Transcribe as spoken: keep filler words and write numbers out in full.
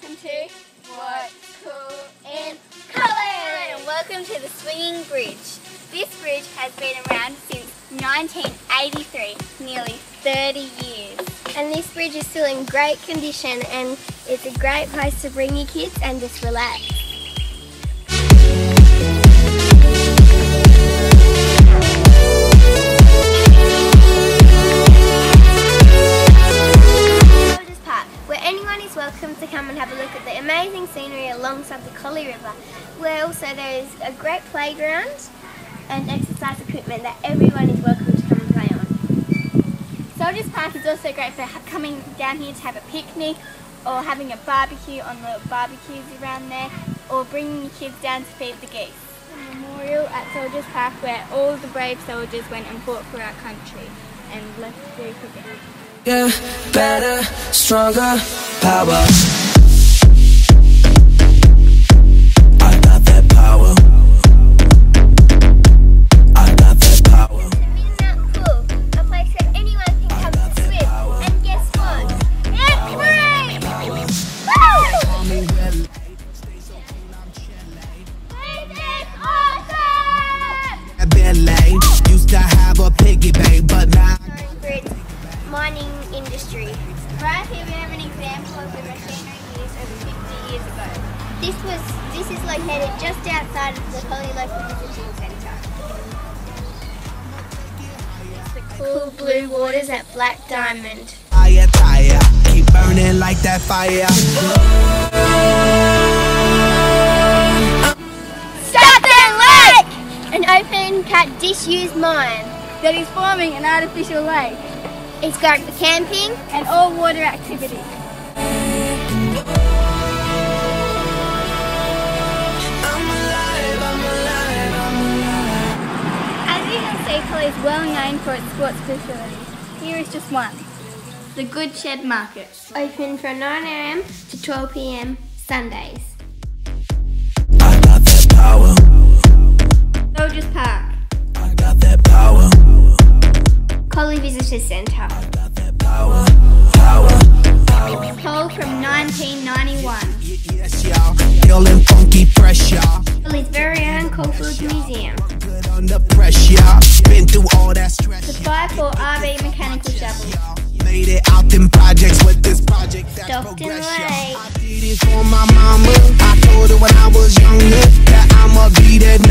welcome to What's Cool in Collie! And welcome to the Swinging Bridge. This bridge has been around since nineteen eighty-three, nearly thirty years. And this bridge is still in great condition, and it's a great place to bring your kids and just relax. Welcome to come and have a look at the amazing scenery alongside the Collie River, where also there is a great playground and exercise equipment that everyone is welcome to come and play on. Soldiers Park is also great for coming down here to have a picnic or having a barbecue on the barbecues around there, or bringing your kids down to feed the geese. A memorial at Soldiers Park where all the brave soldiers went and fought for our country and left their forget. Yeah, better, stronger, power. I got that power. I got that power. Isn't that cool? A place where anyone can come to swim. And guess what? It's free! Woo! This is awesome! Used to have a piggy bank, but now mining industry. Right here we have an example of the machinery used over fifty years ago. This was this is located just outside of the Collie Local Visiting Centre. It's the cool blue waters at Black Diamond. Fire tire, keep burning like that fire. Lake! An open cut disused mine that is forming an artificial lake. It's great for camping and all water activities. As you can see, Collie is well known for its sports facilities. Here is just one, the Good Shed Market. Open from nine A M to twelve P M Sundays. I got that power. Soldiers Park. I got that power. Collie Visitor Centre. I got that power, power, power. Coal from nineteen ninety-one. Yes, y'all. Feeling funky fresh, y'all. Collie's very own Coalfields Museum. Good under pressure. Been through all that stress. The five four R V mechanical shovel. Made it out them projects with this project. That's Stockton progression. Lake. I did it for my mama. I told her when I was younger that I'ma be that